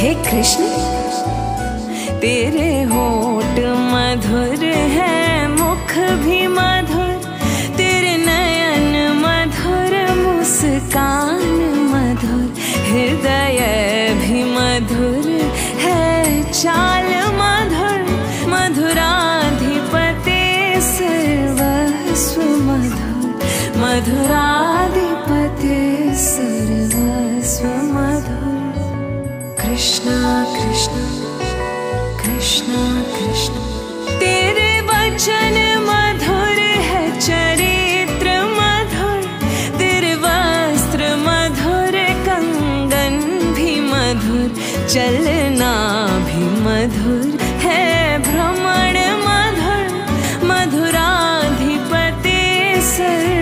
हे कृष्ण तेरे होठ मधुर है, मुख भी मधुर, तेरे नयन मधुर, मुस्कान मधुर, हृदय भी मधुर है, चाल मधुर, मधुराधिपते सर्वस्व मधुर, मधुराधिपते सर्वस्व मधुर। कृष्णा कृष्णा कृष्णा कृष्णा तेरे वचन मधुर है, चरित्र मधुर, तेरे वस्त्र मधुर, कंगन भी मधुर, चलना भी मधुर है, भ्रमण मधुर, मधुराधिपते सर्वस्व